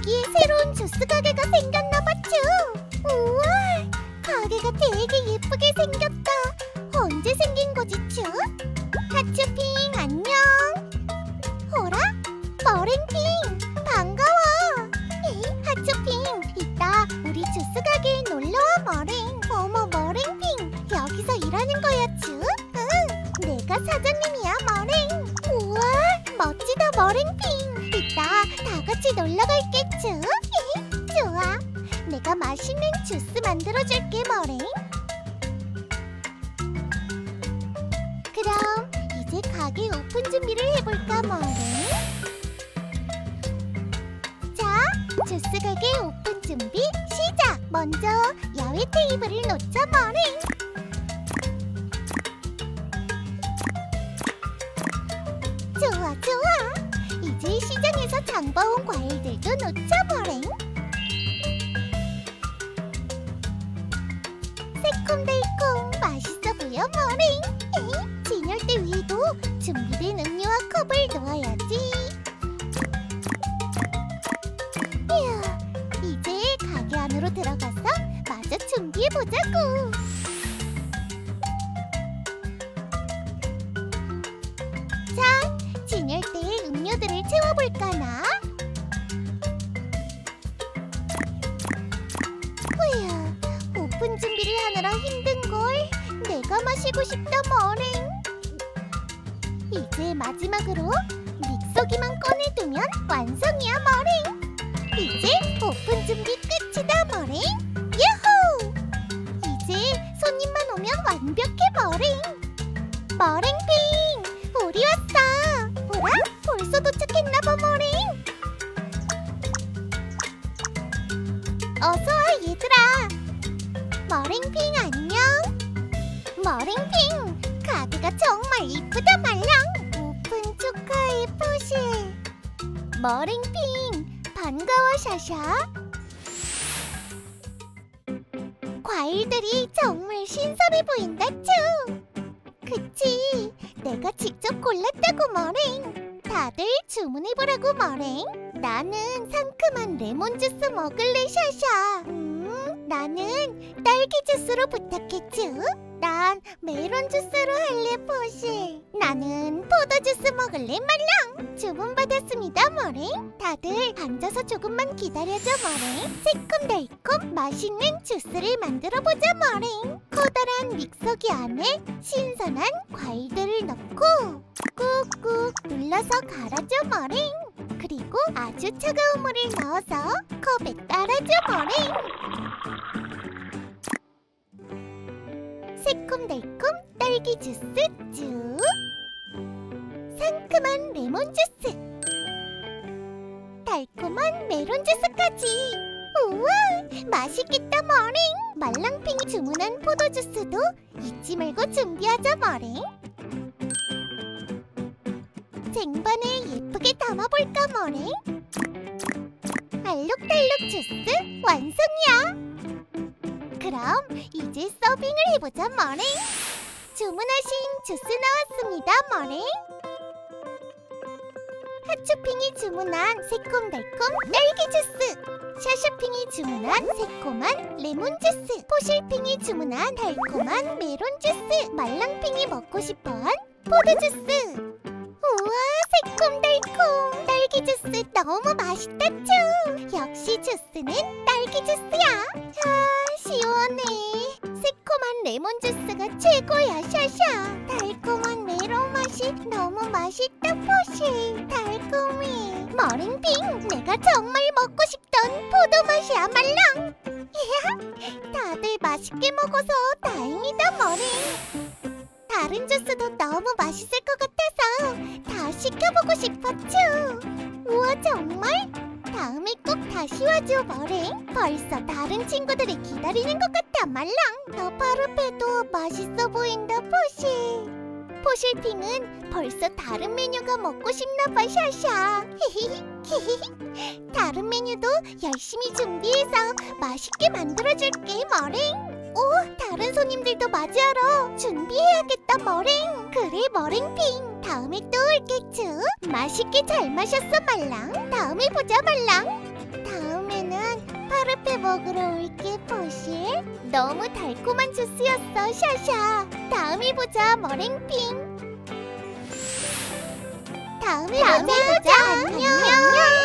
여기에 새로운 주스 가게가 생겼나봐 쭈. 우와, 가게가 되게 예쁘게 생겼다. 언제 생긴 거지 쭈? 하츄핑 안녕. 어라? 머랭핑 반가워. 하츄핑 이따 우리 주스 가게에 놀러와 머랭. 어머 머랭핑 여기서 일하는 거야 쭈? 응, 내가 사장님이야 머랭. 우와 멋지다 머랭핑. 이따 다 같이 놀러 갈게 쭈. 좋아, 내가 맛있는 주스 만들어줄게 머랭. 그럼 이제 가게 오픈 준비를 해볼까 머랭. 자, 주스 가게 오픈 준비 시작! 먼저 야외 테이블을 놓자 머랭. 좋아 좋아, 이제 시장에서 장봐온 과일들도 놓자 머랭. 새콤달콤 맛있어 보여 머랭. 진열대 위에도 준비된 음료와 컵을 놓아야지. 휴, 이제 가게 안으로 들어가서 마저 준비해보자고. 자, 진열대에 음료들을 채워볼까나? 휴, 오픈 준비를 하느라 힘든걸. 내가 마시고 싶다 머랭. 이제 마지막으로 믹서기만 꺼내두면 완성이야 머랭. 이제 오픈 준비 끝이다 머랭. 유후! 이제 손님만 오면 완벽해 머랭. 머랭핑 우리 왔어. 뭐라? 벌써 도착했나봐 머랭. 어서와 얘들아. 머랭핑 안녕. 머랭핑 가게가 정말 이쁘다 말랑. 오픈 축하해 포실. 머랭핑 반가워 샤샤. 과일들이 정말 신선해 보인다 쭈. 그치, 내가 직접 골랐다고 머랭. 다들 주문해보라고 머랭. 나는 상큼한 레몬 주스 먹을래 샤샤. 나는 딸기 주스로 부탁해 쭈. 난 메론 주스로 할래 포실. 나는 포도 주스 먹을래 말랑. 주문 받았습니다 머랭. 다들 앉아서 조금만 기다려줘 머랭. 새콤달콤 맛있는 주스를 만들어보자 머랭. 커다란 믹서기 안에 신선한 과일들을 넣고 꾹꾹 눌러서 갈아줘 머랭. 그리고 아주 차가운 물을 넣어서 컵에 따라줘 머랭. 새콤달콤 딸기 주스 쭉. 상큼한 레몬 주스. 달콤한 메론 주스까지. 우와, 맛있겠다 머랭. 말랑핑이 주문한 포도 주스도 잊지 말고 준비하자 머랭. 쟁반에 예쁘게 담아볼까 머랭. 알록달록 주스 완성이야. 그럼 이제 서빙을 해보자 머랭. 주문하신 주스 나왔습니다 머랭. 하츄핑이 주문한 새콤달콤 딸기 주스, 샤샤핑이 주문한 새콤한 레몬 주스, 포실핑이 주문한 달콤한 메론 주스, 말랑핑이 먹고 싶어한 포도 주스. 우와, 새콤달콤 딸기 주스 너무 맛있다 쭈. 역시 주스는 딸기 주스야. 아, 시원해. 새콤한 레몬 주스가 최고야 샤샤. 달콤한 메론 맛이 너무 맛있다 포실. 달콤해. 머랭핑 내가 정말 먹고 싶던 포도 맛이야 말랑. 다들 맛있게 먹어서 다행이다 머랭. 다른 주스도 너무 맛있을 것 같아서 다 시켜보고 싶었죠. 우와 정말? 다음에 꼭 다시 와줘 머랭. 벌써 다른 친구들이 기다리는 것 같아 말랑. 너 바로 배도 맛있어 보인다 포실. 포실핑은 벌써 다른 메뉴가 먹고 싶나봐 샤샤. 다른 메뉴도 열심히 준비해서 맛있게 만들어줄게 머랭. 오, 다른 손님들도 맞이하러 준비해야겠다 머랭. 그래 머랭핑, 다음에 또 올겠쥬. 맛있게 잘 마셨어 말랑. 다음에 보자 말랑. 다음에 크레페 먹으러 올게, 포실. 너무 달콤한 주스였어, 샤샤. 다음에 보자, 머랭핑. 다음에 보자. 안녕.